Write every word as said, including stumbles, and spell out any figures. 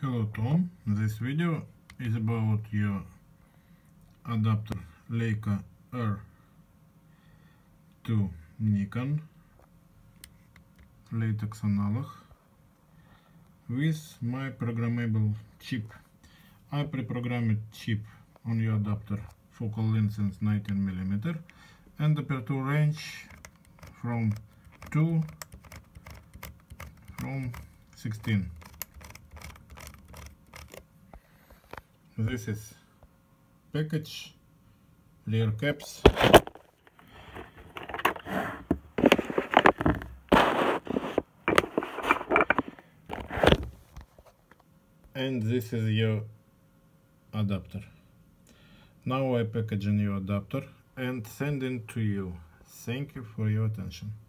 Hello Tom, this video is about your adapter Leica R to Nikon latex analog with my programmable chip. I pre-programmed chip on your adapter, focal length is nineteen millimeter and aperture range from two from sixteen. This is package, rear caps, and this is your adapter. Now I package in your adapter and send it to you. Thank you for your attention.